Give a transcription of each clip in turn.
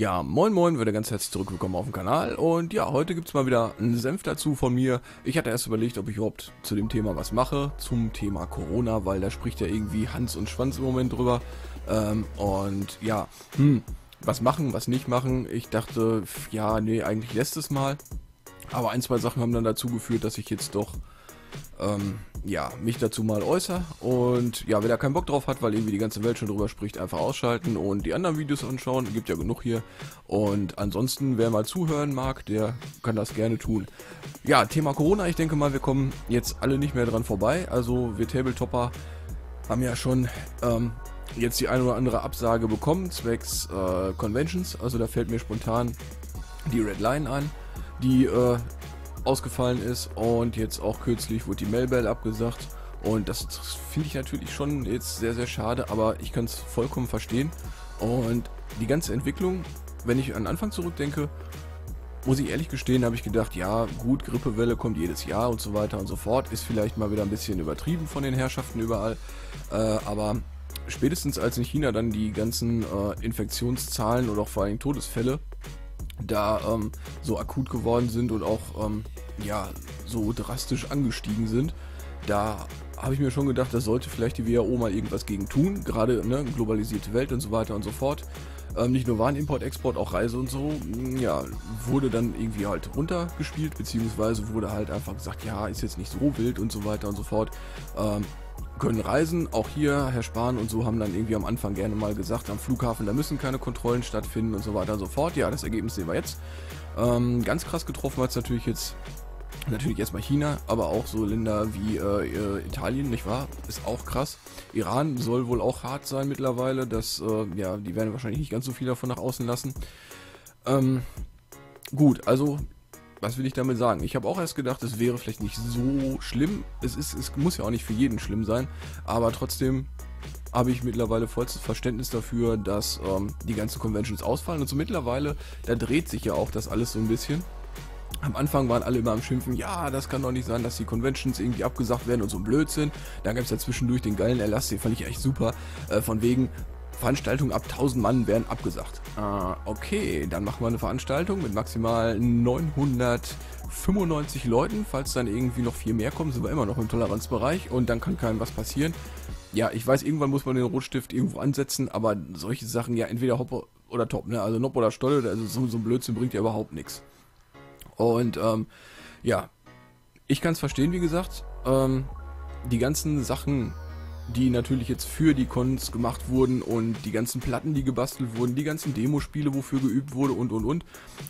Ja, moin moin, wieder ganz herzlich zurückgekommen auf dem Kanal und ja, heute gibt es mal wieder einen Senf dazu von mir. Ich hatte erst überlegt, ob ich überhaupt zu dem Thema was mache, zum Thema Corona, weil da spricht ja irgendwie Hans und Schwanz im Moment drüber. Und ja, was machen, was nicht machen. Ich dachte, ja, nee, eigentlich lässt es mal. Aber ein, zwei Sachen haben dann dazu geführt, dass ich jetzt doch ja, mich dazu mal äußere. Und ja, wer da keinen Bock drauf hat, weil irgendwie die ganze Welt schon drüber spricht, einfach ausschalten und die anderen Videos anschauen. Gibt ja genug hier. Und ansonsten, wer mal zuhören mag, der kann das gerne tun. Ja, Thema Corona, ich denke mal, wir kommen jetzt alle nicht mehr dran vorbei. Also wir Tabletopper haben ja schon jetzt die eine oder andere Absage bekommen, zwecks Conventions. Also da fällt mir spontan die Red Line ein, die ausgefallen ist, und jetzt auch kürzlich wurde die Melbell abgesagt, und das finde ich natürlich schon jetzt sehr, sehr schade, aber ich kann es vollkommen verstehen. Und die ganze Entwicklung, wenn ich an den Anfang zurückdenke, muss ich ehrlich gestehen, habe ich gedacht, ja gut, Grippewelle kommt jedes Jahr und so weiter und so fort, ist vielleicht mal wieder ein bisschen übertrieben von den Herrschaften überall, aber spätestens als in China dann die ganzen Infektionszahlen oder auch vor allem Todesfälle da so akut geworden sind und auch ja, so drastisch angestiegen sind, da habe ich mir schon gedacht, da sollte vielleicht die WHO mal irgendwas gegen tun, gerade ne, globalisierte Welt und so weiter und so fort. Nicht nur Warenimport, Export, auch Reise und so, ja, wurde dann irgendwie halt runtergespielt, beziehungsweise wurde halt einfach gesagt, ja, ist jetzt nicht so wild und so weiter und so fort. Können reisen, auch hier, Herr Spahn und so haben dann irgendwie am Anfang gerne mal gesagt, am Flughafen, da müssen keine Kontrollen stattfinden und so weiter und so fort. Ja, das Ergebnis sehen wir jetzt. Ganz krass getroffen hat es natürlich jetzt, natürlich erstmal China, aber auch so Länder wie Italien, nicht wahr? Ist auch krass. Iran soll wohl auch hart sein mittlerweile, das, ja, die werden wahrscheinlich nicht ganz so viel davon nach außen lassen. Gut, also was will ich damit sagen? Ich habe auch erst gedacht, es wäre vielleicht nicht so schlimm. Es muss ja auch nicht für jeden schlimm sein, aber trotzdem habe ich mittlerweile vollstes Verständnis dafür, dass die ganzen Conventions ausfallen. Und so mittlerweile, da dreht sich ja auch das alles so ein bisschen. Am Anfang waren alle immer am Schimpfen, ja, das kann doch nicht sein, dass die Conventions irgendwie abgesagt werden und so ein Blödsinn. Dann gab es ja zwischendurch den geilen Erlass, den fand ich echt super, von wegen Veranstaltungen ab 1000 Mann werden abgesagt. Okay, dann machen wir eine Veranstaltung mit maximal 995 Leuten. Falls dann irgendwie noch 4 mehr kommen, sind wir immer noch im Toleranzbereich und dann kann keinem was passieren. Ja, ich weiß, irgendwann muss man den Rotstift irgendwo ansetzen, aber solche Sachen, ja, entweder Hopp oder Top, ne? Also Nopp oder Stolle, also so ein Blödsinn bringt ja überhaupt nichts. Und ja, ich kann es verstehen, wie gesagt, die ganzen Sachen, die natürlich jetzt für die Cons gemacht wurden, und die ganzen Platten, die gebastelt wurden, die ganzen Demospiele, wofür geübt wurde und.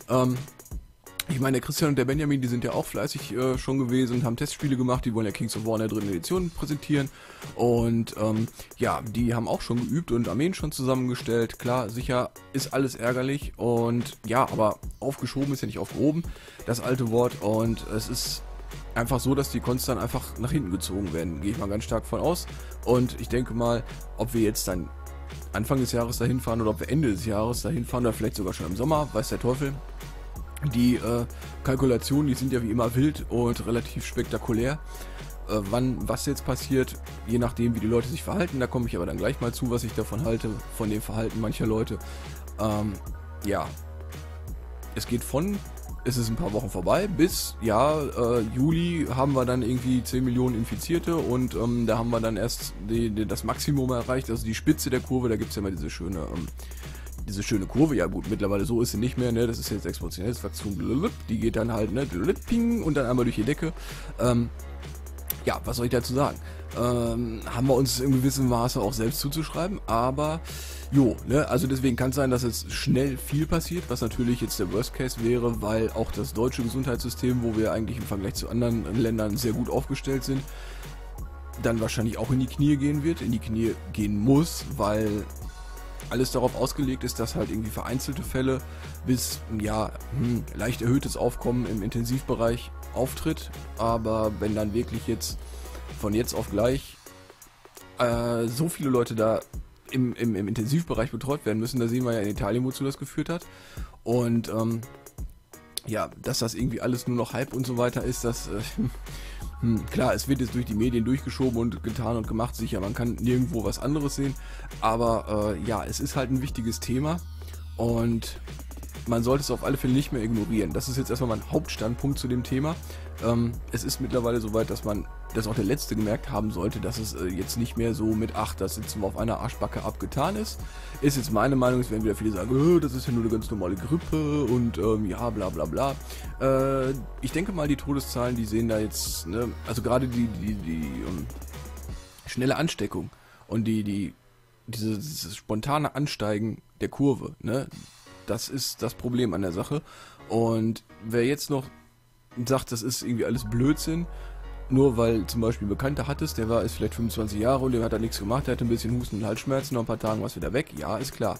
Ich meine, der Christian und der Benjamin, die sind ja auch fleißig schon gewesen und haben Testspiele gemacht, die wollen ja Kings of War in der 3. Edition präsentieren, und ja, die haben auch schon geübt und Armeen schon zusammengestellt. Klar, sicher ist alles ärgerlich, und ja, aber aufgeschoben ist ja nicht aufgehoben, das alte Wort, und es ist einfach so, dass die Cons dann einfach nach hinten gezogen werden, gehe ich mal ganz stark von aus. Und ich denke mal, ob wir jetzt dann Anfang des Jahres dahin fahren oder ob wir Ende des Jahres dahin fahren oder vielleicht sogar schon im Sommer, weiß der Teufel. Die Kalkulationen, die sind ja wie immer wild und relativ spektakulär. Wann was jetzt passiert, je nachdem wie die Leute sich verhalten, da komme ich aber dann gleich mal zu, was ich davon halte, von dem Verhalten mancher Leute. Ja, es geht von, es ist ein paar Wochen vorbei, bis, ja, Juli haben wir dann irgendwie 10 Millionen Infizierte, und da haben wir dann erst das Maximum erreicht, also die Spitze der Kurve, da gibt es ja immer diese schöne Kurve, ja gut, mittlerweile so ist sie nicht mehr, ne, das ist jetzt exponentielles Wachstum, die geht dann halt, ne, ping, und dann einmal durch die Decke. Ja, was soll ich dazu sagen? Haben wir uns in gewissem Maße auch selbst zuzuschreiben, aber jo, ne, also deswegen kann es sein, dass jetzt schnell viel passiert, was natürlich jetzt der Worst Case wäre, weil auch das deutsche Gesundheitssystem, wo wir eigentlich im Vergleich zu anderen Ländern sehr gut aufgestellt sind, dann wahrscheinlich auch in die Knie gehen wird, in die Knie gehen muss, weil alles darauf ausgelegt ist, dass halt irgendwie vereinzelte Fälle bis, ja, leicht erhöhtes Aufkommen im Intensivbereich auftritt, aber wenn dann wirklich jetzt von jetzt auf gleich so viele Leute da im Intensivbereich betreut werden müssen, da sehen wir ja in Italien, wozu das geführt hat, und ja, dass das irgendwie alles nur noch Hype und so weiter ist, das klar, es wird jetzt durch die Medien durchgeschoben und getan und gemacht, sicher, man kann nirgendwo was anderes sehen, aber ja, es ist halt ein wichtiges Thema, und man sollte es auf alle Fälle nicht mehr ignorieren. Das ist jetzt erstmal mein Hauptstandpunkt zu dem Thema. Es ist mittlerweile soweit, dass man, das auch der Letzte gemerkt haben sollte, dass es jetzt nicht mehr so mit, ach, das sitzen wir auf einer Arschbacke abgetan ist. Ist jetzt meine Meinung, es werden wieder viele sagen, das ist ja nur eine ganz normale Grippe und ja, bla bla bla. Ich denke mal, die Todeszahlen, die sehen da jetzt, ne, also gerade die schnelle Ansteckung und dieses spontane Ansteigen der Kurve, ne, das ist das Problem an der Sache. Und wer jetzt noch sagt, das ist irgendwie alles Blödsinn, nur weil zum Beispiel ein Bekannter hat es, ist vielleicht 25 Jahre und der hat da nichts gemacht, der hat ein bisschen Husten und Halsschmerzen, nach ein paar Tagen war es wieder weg, ja, ist klar.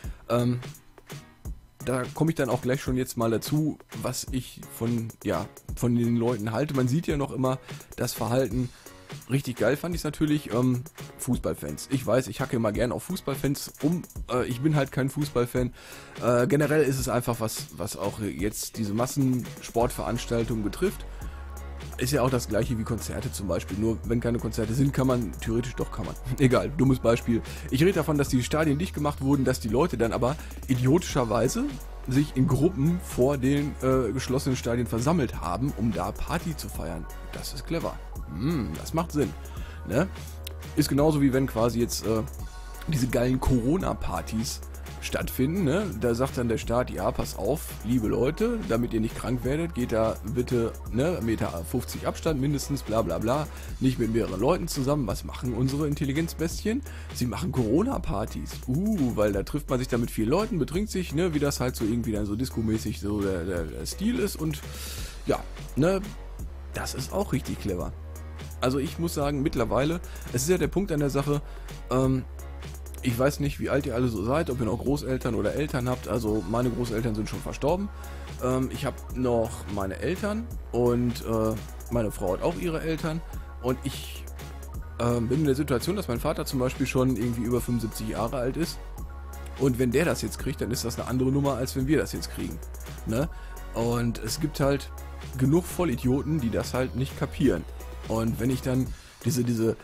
Da komme ich dann auch gleich schon jetzt mal dazu, was ich von den Leuten halte. Man sieht ja noch immer das Verhalten. Richtig geil fand ich es natürlich, Fußballfans. Ich weiß, ich hacke immer gern auf Fußballfans rum. Ich bin halt kein Fußballfan. Generell ist es einfach was auch jetzt diese Massensportveranstaltungen betrifft. Ist ja auch das gleiche wie Konzerte zum Beispiel. Nur wenn keine Konzerte sind, kann man, theoretisch doch kann man. Egal, dummes Beispiel. Ich rede davon, dass die Stadien dicht gemacht wurden, dass die Leute dann aber idiotischerweise sich in Gruppen vor den geschlossenen Stadien versammelt haben, um da Party zu feiern. Das ist clever. Das macht Sinn. Ne? Ist genauso wie wenn quasi jetzt diese geilen Corona-Partys stattfinden. Ne? Da sagt dann der Staat, ja, pass auf, liebe Leute, damit ihr nicht krank werdet, geht da bitte 1,50 Meter Abstand mindestens, bla bla bla, nicht mit mehreren Leuten zusammen. Was machen unsere Intelligenzbestien? Sie machen Corona-Partys. Weil da trifft man sich dann mit 4 Leuten, betrinkt sich, ne, wie das halt so irgendwie dann so discomäßig so der Stil ist und ja, ne, das ist auch richtig clever. Also ich muss sagen, mittlerweile, es ist ja der Punkt an der Sache, ich weiß nicht, wie alt ihr alle so seid, ob ihr noch Großeltern oder Eltern habt. Also meine Großeltern sind schon verstorben. Ich habe noch meine Eltern und meine Frau hat auch ihre Eltern. Und ich bin in der Situation, dass mein Vater zum Beispiel schon irgendwie über 75 Jahre alt ist. Und wenn der das jetzt kriegt, dann ist das eine andere Nummer, als wenn wir das jetzt kriegen. Ne? Und es gibt halt genug Vollidioten, die das halt nicht kapieren. Und wenn ich dann diese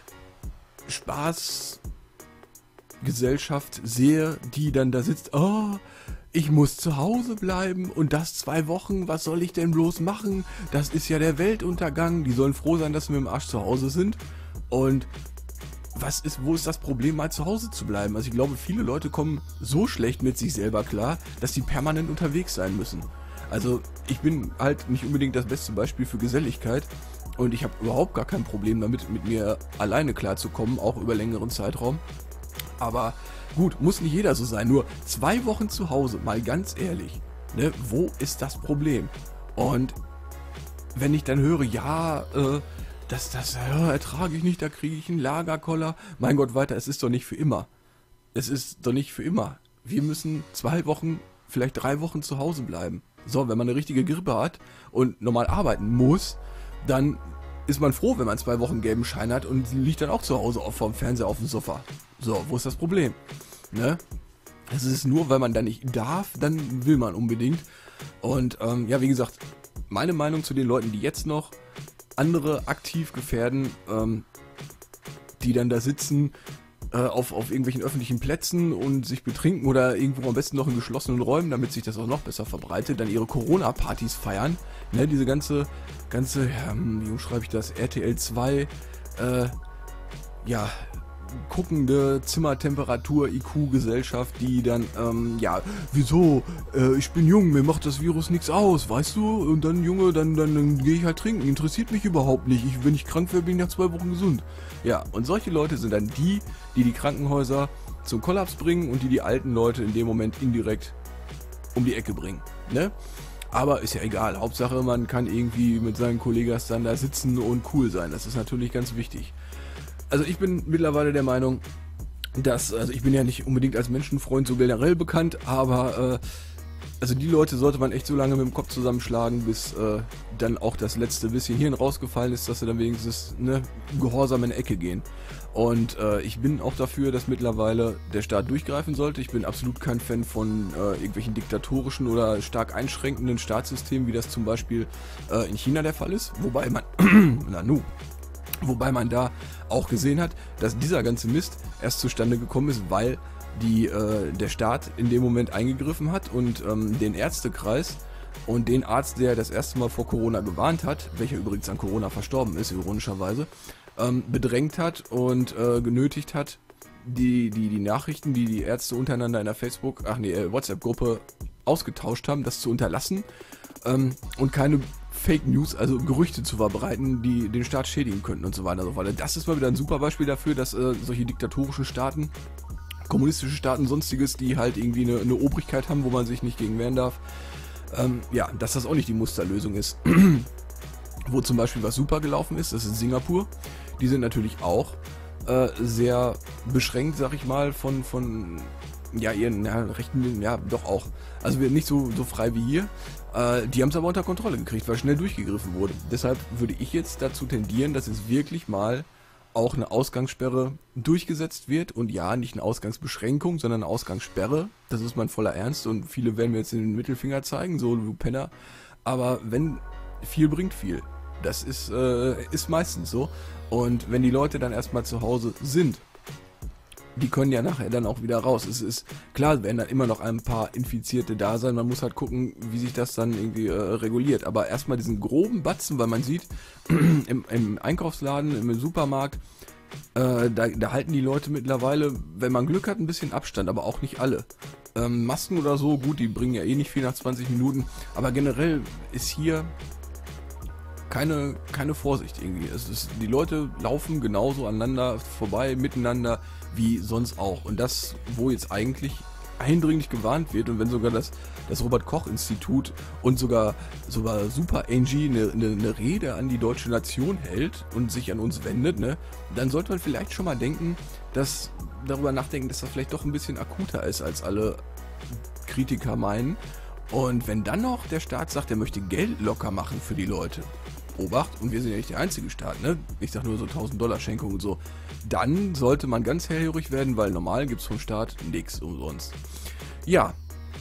Spaßgesellschaft sehe, die dann da sitzt, ich muss zu Hause bleiben und das 2 Wochen, was soll ich denn bloß machen? Das ist ja der Weltuntergang, die sollen froh sein, dass wir mit dem Arsch zu Hause sind. Und wo ist das Problem, mal zu Hause zu bleiben? Also ich glaube, viele Leute kommen so schlecht mit sich selber klar, dass sie permanent unterwegs sein müssen. Also ich bin halt nicht unbedingt das beste Beispiel für Geselligkeit und ich habe überhaupt gar kein Problem damit, mit mir alleine klarzukommen, auch über längeren Zeitraum. Aber gut, muss nicht jeder so sein. Nur 2 Wochen zu Hause, mal ganz ehrlich, ne, wo ist das Problem? Und wenn ich dann höre, ja, das ertrage ich nicht, da kriege ich einen Lagerkoller. Mein Gott, weiter, es ist doch nicht für immer. Es ist doch nicht für immer. Wir müssen 2 Wochen, vielleicht 3 Wochen zu Hause bleiben. So, wenn man eine richtige Grippe hat und normal arbeiten muss, dann ist man froh, wenn man 2 Wochen gelben Schein hat und liegt dann auch zu Hause vorm Fernseher auf dem Sofa. So, wo ist das Problem? Ne? Es ist nur, weil man da nicht darf, dann will man unbedingt. Und ja, wie gesagt, meine Meinung zu den Leuten, die jetzt noch andere aktiv gefährden, die dann da sitzen auf irgendwelchen öffentlichen Plätzen und sich betrinken oder irgendwo am besten noch in geschlossenen Räumen, damit sich das auch noch besser verbreitet, dann ihre Corona-Partys feiern. Ne, diese ganze, wie schreibe ich das, RTL 2, guckende Zimmertemperatur-IQ-Gesellschaft, die dann, wieso, ich bin jung, mir macht das Virus nichts aus, weißt du, und dann, Junge, dann gehe ich halt trinken, interessiert mich überhaupt nicht, wenn ich krank wäre, bin ich nach 2 Wochen gesund. Ja, und solche Leute sind dann die Krankenhäuser zum Kollaps bringen und die alten Leute in dem Moment indirekt um die Ecke bringen, ne? Aber ist ja egal, Hauptsache man kann irgendwie mit seinen Kollegas dann da sitzen und cool sein, das ist natürlich ganz wichtig. Also ich bin mittlerweile der Meinung, also ich bin ja nicht unbedingt als Menschenfreund so generell bekannt, aber also die Leute sollte man echt so lange mit dem Kopf zusammenschlagen, bis dann auch das letzte bisschen Hirn rausgefallen ist, dass sie dann wenigstens gehorsam in die Ecke gehen. Und ich bin auch dafür, dass mittlerweile der Staat durchgreifen sollte. Ich bin absolut kein Fan von irgendwelchen diktatorischen oder stark einschränkenden Staatssystemen, wie das zum Beispiel in China der Fall ist. Wobei man da auch gesehen hat, dass dieser ganze Mist erst zustande gekommen ist, weil der Staat in dem Moment eingegriffen hat und den Ärztekreis und den Arzt, der das erste Mal vor Corona gewarnt hat, welcher übrigens an Corona verstorben ist, ironischerweise, bedrängt hat und genötigt hat, die Nachrichten, die die Ärzte untereinander in der WhatsApp-Gruppe ausgetauscht haben, das zu unterlassen und keine Fake News, also Gerüchte zu verbreiten, die den Staat schädigen könnten und so weiter und so fort. Das ist mal wieder ein super Beispiel dafür, dass solche diktatorischen Staaten, kommunistische Staaten, sonstiges, die halt irgendwie eine Obrigkeit haben, wo man sich nicht gegen wehren darf, dass das auch nicht die Musterlösung ist. Wo zum Beispiel was super gelaufen ist, das ist Singapur. Die sind natürlich auch sehr beschränkt, sag ich mal, von ihren Rechten, doch auch. Also nicht so frei wie hier. Die haben es aber unter Kontrolle gekriegt, weil schnell durchgegriffen wurde. Deshalb würde ich jetzt dazu tendieren, dass es wirklich mal auch eine Ausgangssperre durchgesetzt wird. Und ja, nicht eine Ausgangsbeschränkung, sondern eine Ausgangssperre. Das ist mein voller Ernst und viele werden mir jetzt den Mittelfinger zeigen, so du Penner. Aber wenn viel bringt viel. Das ist meistens so. Und wenn die Leute dann erstmal zu Hause sind, die können ja nachher dann auch wieder raus. Es ist klar, werden dann immer noch ein paar Infizierte da sein. Man muss halt gucken, wie sich das dann irgendwie reguliert. Aber erstmal diesen groben Batzen, weil man sieht, im Einkaufsladen, im Supermarkt, da halten die Leute mittlerweile, wenn man Glück hat, ein bisschen Abstand, aber auch nicht alle. Masken oder so, gut, die bringen ja eh nicht viel nach 20 Minuten. Aber generell ist hier keine Vorsicht irgendwie. Die Leute laufen genauso aneinander vorbei, miteinander, wie sonst auch. Und das, wo jetzt eigentlich eindringlich gewarnt wird und wenn sogar das Robert-Koch-Institut und sogar Super Angie eine Rede an die deutsche Nation hält und sich an uns wendet, ne, dann sollte man vielleicht schon mal darüber nachdenken, dass das vielleicht doch ein bisschen akuter ist, als alle Kritiker meinen. Und wenn dann noch der Staat sagt, er möchte Geld locker machen für die Leute, Obacht, und wir sind ja nicht der einzige Staat, ne? Ich sag nur so $1000 Schenkungen und so. Dann sollte man ganz hellhörig werden, weil normal gibt's vom Staat nichts umsonst. Ja,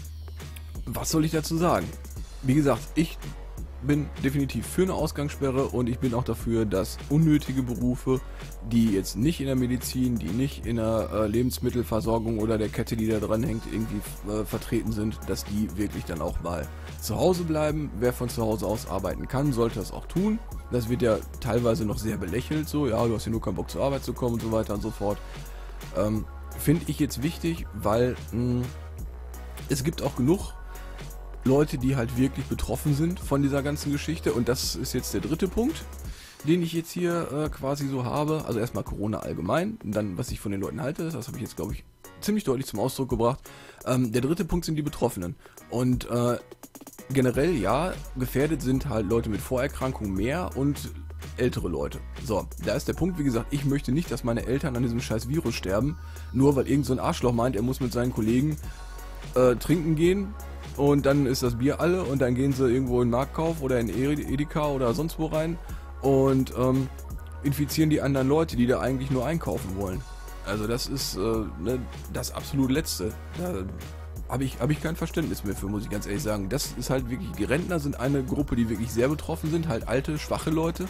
was soll ich dazu sagen? Wie gesagt, ich bin definitiv für eine Ausgangssperre und ich bin auch dafür, dass unnötige Berufe, die jetzt nicht in der Medizin, die nicht in der Lebensmittelversorgung oder der Kette, die da dran hängt, irgendwie vertreten sind, dass die wirklich dann auch mal zu Hause bleiben. Wer von zu Hause aus arbeiten kann, sollte das auch tun. Das wird ja teilweise noch sehr belächelt, so, ja, du hast ja nur keinen Bock zur Arbeit zu kommen und so weiter und so fort. Finde ich jetzt wichtig, weil es gibt auch genug Leute, die halt wirklich betroffen sind von dieser ganzen Geschichte, und das ist jetzt der dritte Punkt, den ich jetzt hier quasi so habe. Also erstmal Corona allgemein, und dann was ich von den Leuten halte, das habe ich jetzt, glaube ich, ziemlich deutlich zum Ausdruck gebracht. Der dritte Punkt sind die Betroffenen, und generell, ja, gefährdet sind halt Leute mit Vorerkrankungen mehr und ältere Leute. So, da ist der Punkt, wie gesagt, ich möchte nicht, dass meine Eltern an diesem scheiß Virus sterben, nur weil irgend so ein Arschloch meint, er muss mit seinen Kollegen trinken gehen. Und dann ist das Bier alle und dann gehen sie irgendwo in den Marktkauf oder in Edeka oder sonst wo rein und infizieren die anderen Leute, die da eigentlich nur einkaufen wollen. Also das ist das absolut Letzte. Da habe ich kein Verständnis mehr für, muss ich ganz ehrlich sagen. Das ist halt wirklich, die Rentner sind eine Gruppe, die wirklich sehr betroffen sind, halt alte, schwache Leute.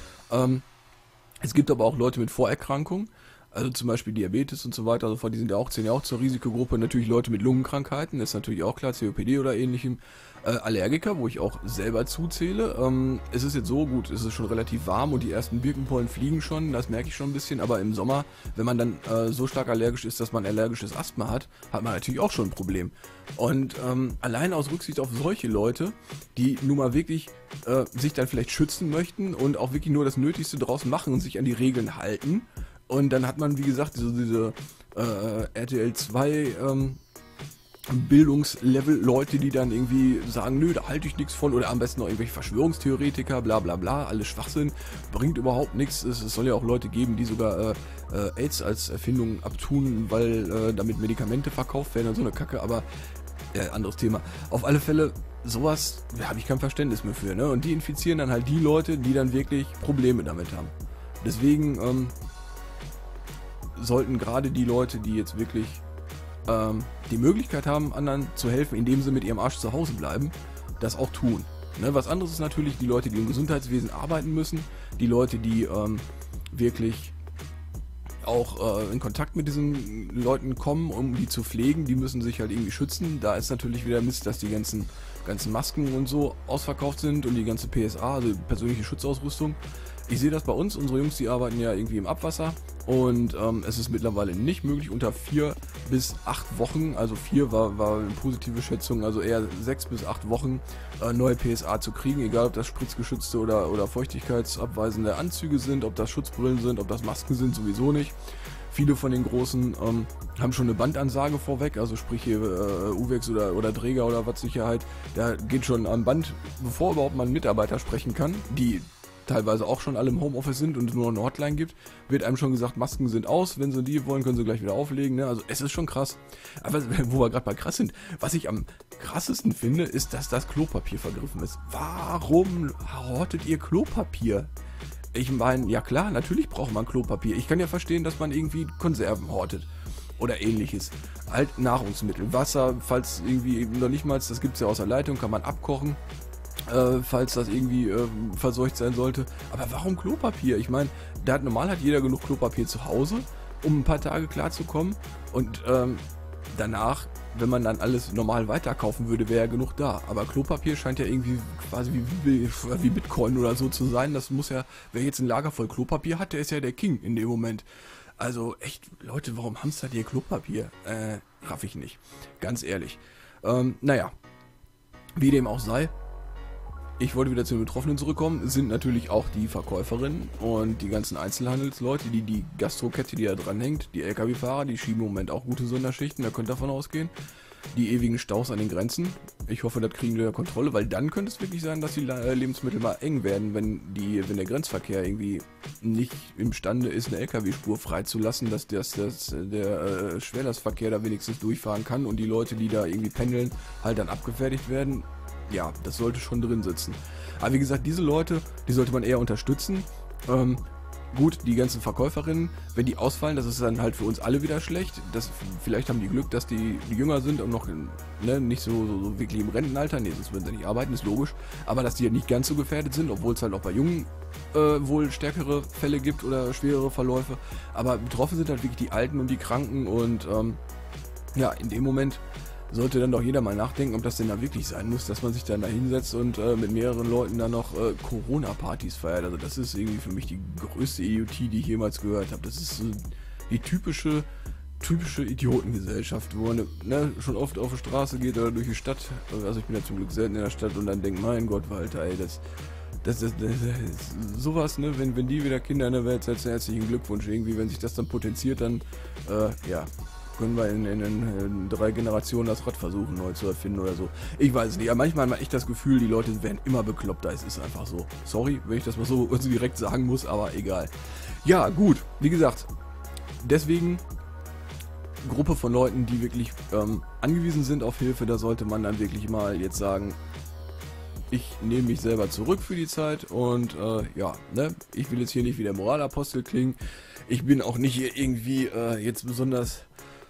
Es gibt aber auch Leute mit Vorerkrankungen. Also zum Beispiel Diabetes und so weiter, also die zählen ja auch zur Risikogruppe. Natürlich Leute mit Lungenkrankheiten, ist natürlich auch klar, COPD oder ähnlichem. Allergiker, wo ich auch selber zuzähle. Es ist jetzt so gut, es ist schon relativ warm und die ersten Birkenpollen fliegen schon, das merke ich schon ein bisschen. Aber im Sommer, wenn man dann so stark allergisch ist, dass man allergisches Asthma hat man natürlich auch schon ein Problem. Und allein aus Rücksicht auf solche Leute, die nun mal wirklich sich dann vielleicht schützen möchten und auch wirklich nur das Nötigste draußen machen und sich an die Regeln halten. Und dann hat man, wie gesagt, diese RTL 2 Bildungslevel-Leute, die dann irgendwie sagen, nö, da halte ich nichts von, oder am besten noch irgendwelche Verschwörungstheoretiker, bla bla bla, alles Schwachsinn, bringt überhaupt nichts. Es soll ja auch Leute geben, die sogar AIDS als Erfindung abtun, weil damit Medikamente verkauft werden und so eine Kacke, aber anderes Thema. Auf alle Fälle, sowas habe ich kein Verständnis mehr für, ne? Und die infizieren dann halt die Leute, die dann wirklich Probleme damit haben. Deswegen sollten gerade die Leute, die jetzt wirklich die Möglichkeit haben, anderen zu helfen, indem sie mit ihrem Arsch zu Hause bleiben, das auch tun. Ne? Was anderes ist natürlich die Leute, die im Gesundheitswesen arbeiten müssen, die Leute, die wirklich auch in Kontakt mit diesen Leuten kommen, um die zu pflegen. Die müssen sich halt irgendwie schützen. Da ist natürlich wieder Mist, dass die ganzen Masken und so ausverkauft sind und die ganze PSA, also persönliche Schutzausrüstung. Ich sehe das bei uns, unsere Jungs, die arbeiten ja irgendwie im Abwasser und es ist mittlerweile nicht möglich, unter 4 bis 8 Wochen, also 4 war eine positive Schätzung, also eher 6 bis 8 Wochen neue PSA zu kriegen, egal ob das spritzgeschützte oder feuchtigkeitsabweisende Anzüge sind, ob das Schutzbrillen sind, ob das Masken sind, sowieso nicht. Viele von den Großen haben schon eine Bandansage vorweg, also sprich hier UVEX oder Träger oder was Sicherheit, da geht schon am Band, bevor überhaupt mal ein Mitarbeiter sprechen kann, die teilweise auch schon alle im Homeoffice sind und es nur eine Hotline gibt, wird einem schon gesagt, Masken sind aus, wenn sie die wollen, können sie gleich wieder auflegen, ne? Also es ist schon krass. Aber wo wir gerade bei krass sind, was ich am krassesten finde, ist, dass das Klopapier vergriffen ist. Warum hortet ihr Klopapier? Ich meine, ja klar, natürlich braucht man Klopapier. Ich kann ja verstehen, dass man irgendwie Konserven hortet oder ähnliches. Halt Nahrungsmittel, Wasser, falls irgendwie noch nicht mal, das gibt es ja aus der Leitung, kann man abkochen. Falls das irgendwie verseucht sein sollte. Aber warum Klopapier? Ich meine, normal hat jeder genug Klopapier zu Hause, um ein paar Tage klarzukommen. Und danach, wenn man dann alles normal weiterkaufen würde, wäre ja genug da. Aber Klopapier scheint ja irgendwie quasi wie Bitcoin oder so zu sein. Das muss ja, wer jetzt ein Lager voll Klopapier hat, der ist ja der King in dem Moment. Also echt, Leute, warum hamstert ihr Klopapier? Raff ich nicht. Ganz ehrlich. Naja, wie dem auch sei. Ich wollte wieder zu den Betroffenen zurückkommen, sind natürlich auch die Verkäuferinnen und die ganzen Einzelhandelsleute, die Gastrokette, die da dran hängt, die LKW-Fahrer, die schieben im Moment auch gute Sonderschichten, da könnt ihr davon ausgehen. Die ewigen Staus an den Grenzen, ich hoffe, das kriegen wir unter Kontrolle, weil dann könnte es wirklich sein, dass die Lebensmittel mal eng werden, wenn der Grenzverkehr irgendwie nicht imstande ist, eine LKW-Spur freizulassen, dass der Schwerlastverkehr da wenigstens durchfahren kann und die Leute, die da irgendwie pendeln, halt dann abgefertigt werden. Ja, das sollte schon drin sitzen. Aber wie gesagt, diese Leute, die sollte man eher unterstützen. Gut, die ganzen Verkäuferinnen, wenn die ausfallen, das ist dann halt für uns alle wieder schlecht. Vielleicht haben die Glück, dass die jünger sind und noch nicht so wirklich im Rentenalter. Nee, sonst würden sie nicht arbeiten, ist logisch. Aber dass die ja nicht ganz so gefährdet sind, obwohl es halt auch bei Jungen wohl stärkere Fälle gibt oder schwerere Verläufe. Aber betroffen sind halt wirklich die Alten und die Kranken und ja, in dem Moment sollte dann doch jeder mal nachdenken, ob das denn da wirklich sein muss, dass man sich dann da hinsetzt und mit mehreren Leuten dann noch Corona-Partys feiert. Also das ist irgendwie für mich die größte Idiotie, die ich jemals gehört habe. Das ist so die typische Idiotengesellschaft, wo man schon oft auf die Straße geht oder durch die Stadt. Also ich bin ja zum Glück selten in der Stadt und dann denkt, mein Gott, Walter, ey, das ist sowas, ne, wenn die wieder Kinder in der Welt setzen, herzlichen Glückwunsch. Irgendwie, wenn sich das dann potenziert, dann, ja, können wir in 3 Generationen das Rad versuchen neu zu erfinden oder so. Ich weiß es nicht, aber manchmal hat man echt das Gefühl, die Leute werden immer bekloppter. Es ist einfach so. Sorry, wenn ich das mal so direkt sagen muss, aber egal. Ja, gut, wie gesagt, deswegen Gruppe von Leuten, die wirklich angewiesen sind auf Hilfe, da sollte man dann wirklich mal jetzt sagen, ich nehme mich selber zurück für die Zeit und ja, ne, ich will jetzt hier nicht wie der Moralapostel klingen. Ich bin auch nicht hier irgendwie jetzt besonders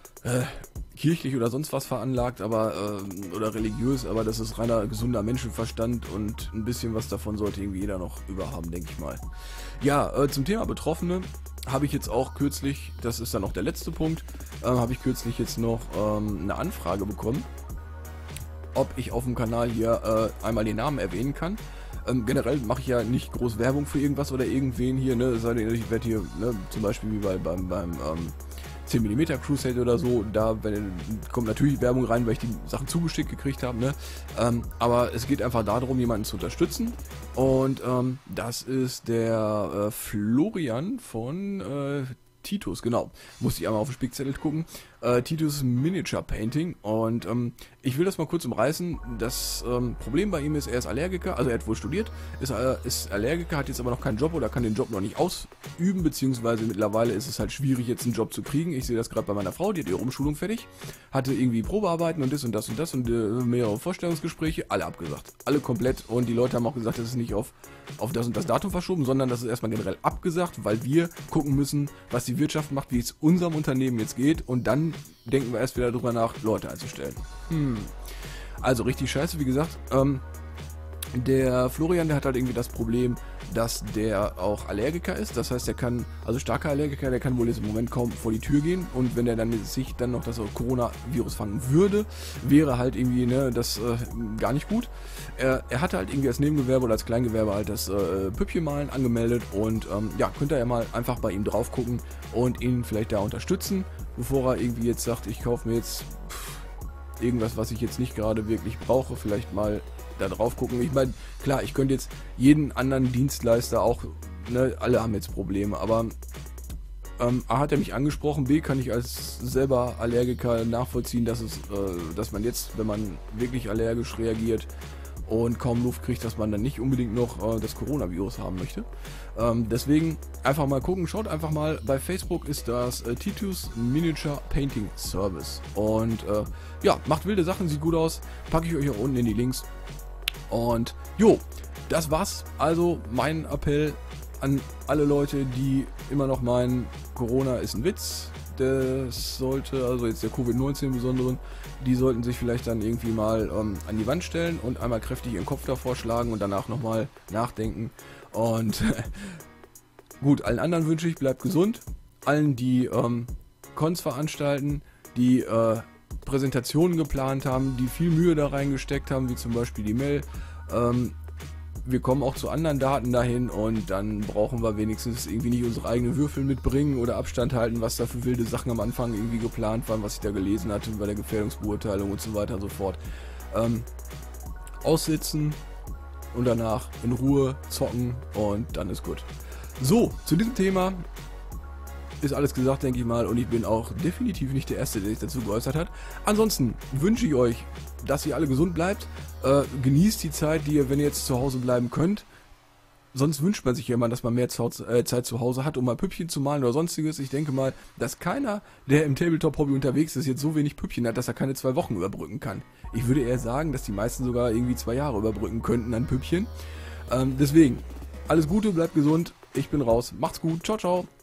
kirchlich oder sonst was veranlagt, aber oder religiös, aber das ist reiner gesunder Menschenverstand und ein bisschen was davon sollte irgendwie jeder noch überhaben, denke ich mal. Ja, zum Thema Betroffene habe ich jetzt auch kürzlich, das ist dann noch der letzte Punkt, habe ich kürzlich jetzt noch eine Anfrage bekommen, ob ich auf dem Kanal hier einmal den Namen erwähnen kann. Generell mache ich ja nicht groß Werbung für irgendwas oder irgendwen hier, ne, sei denn, ich werde hier, ne, zum Beispiel wie beim 10mm Crusade oder so, da kommt natürlich Werbung rein, weil ich die Sachen zugeschickt gekriegt habe, ne? Aber es geht einfach darum, jemanden zu unterstützen und das ist der Florian von Titus, genau. Musste ich einmal auf den Spickzettel gucken. Titus Miniature Painting. Und ich will das mal kurz umreißen. Das Problem bei ihm ist, er ist Allergiker, also er hat wohl studiert, ist Allergiker, hat jetzt aber noch keinen Job oder kann den Job noch nicht ausüben, beziehungsweise mittlerweile ist es halt schwierig, jetzt einen Job zu kriegen. Ich sehe das gerade bei meiner Frau, die hat ihre Umschulung fertig, hatte irgendwie Probearbeiten und das und das und das und mehrere Vorstellungsgespräche, alle abgesagt. Alle komplett. Und die Leute haben auch gesagt, das ist nicht auf das und das Datum verschoben, sondern das ist erstmal generell abgesagt, weil wir gucken müssen, was die Wirtschaft macht, wie es unserem Unternehmen jetzt geht und dann denken wir erst wieder darüber nach, Leute einzustellen. Also richtig scheiße, wie gesagt. Der Florian, der hat halt irgendwie das Problem, dass der auch Allergiker ist. Das heißt, er kann, also starker Allergiker, der kann wohl jetzt im Moment kaum vor die Tür gehen. Und wenn er dann sich dann noch das Coronavirus fangen würde, wäre halt irgendwie das gar nicht gut. Er hatte halt irgendwie als Nebengewerbe oder als Kleingewerbe halt das Püppchenmalen angemeldet. Und ja, könnt ihr ja mal einfach bei ihm drauf gucken und ihn vielleicht da unterstützen, bevor er irgendwie jetzt sagt, ich kaufe mir jetzt irgendwas, was ich jetzt nicht gerade wirklich brauche, vielleicht mal da drauf gucken. Ich meine, klar, ich könnte jetzt jeden anderen Dienstleister auch, alle haben jetzt Probleme, aber A hat er mich angesprochen, B kann ich als selber Allergiker nachvollziehen, dass man jetzt, wenn man wirklich allergisch reagiert und kaum Luft kriegt, dass man dann nicht unbedingt noch das Coronavirus haben möchte. Deswegen einfach mal gucken, schaut einfach mal, bei Facebook ist das Titus Miniature Painting Service und ja, macht wilde Sachen, sieht gut aus, packe ich euch auch unten in die Links. Und jo, das war's. Also mein Appell an alle Leute, die immer noch meinen, Corona ist ein Witz. Das sollte, also jetzt der Covid-19 im Besonderen, die sollten sich vielleicht dann irgendwie mal an die Wand stellen und einmal kräftig ihren Kopf davor schlagen und danach nochmal nachdenken. Und gut, allen anderen wünsche ich, bleibt gesund. Allen, die Cons veranstalten, die Präsentationen geplant haben, die viel Mühe da reingesteckt haben, wie zum Beispiel die Mail. Wir kommen auch zu anderen Daten dahin und dann brauchen wir wenigstens irgendwie nicht unsere eigenen Würfel mitbringen oder Abstand halten, was da für wilde Sachen am Anfang irgendwie geplant waren, was ich da gelesen hatte bei der Gefährdungsbeurteilung und so weiter und so fort. Aussitzen und danach in Ruhe zocken und dann ist gut. So, zu diesem Thema ist alles gesagt, denke ich mal, und ich bin auch definitiv nicht der Erste, der sich dazu geäußert hat. Ansonsten wünsche ich euch, dass ihr alle gesund bleibt. Genießt die Zeit, die ihr, wenn ihr jetzt zu Hause bleiben könnt. Sonst wünscht man sich ja immer, dass man mehr Zeit zu Hause hat, um mal Püppchen zu malen oder sonstiges. Ich denke mal, dass keiner, der im Tabletop-Hobby unterwegs ist, jetzt so wenig Püppchen hat, dass er keine 2 Wochen überbrücken kann. Ich würde eher sagen, dass die meisten sogar irgendwie 2 Jahre überbrücken könnten an Püppchen. Deswegen, alles Gute, bleibt gesund. Ich bin raus. Macht's gut. Ciao, ciao.